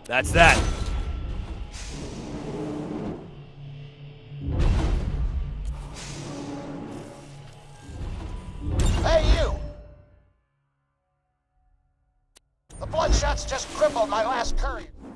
That's that. Hey, you! The Bloodshot's just crippled my last courier.